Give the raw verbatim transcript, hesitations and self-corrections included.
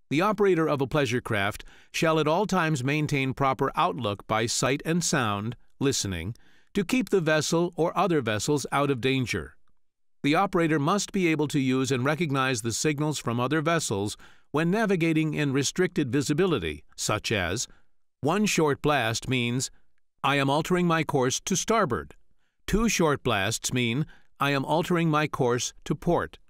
The operator of a pleasure craft shall at all times maintain proper outlook by sight and sound, listening, to keep the vessel or other vessels out of danger. The operator must be able to use and recognize the signals from other vessels when navigating in restricted visibility, such as, one short blast means, I am altering my course to starboard. Two short blasts mean, I am altering my course to port.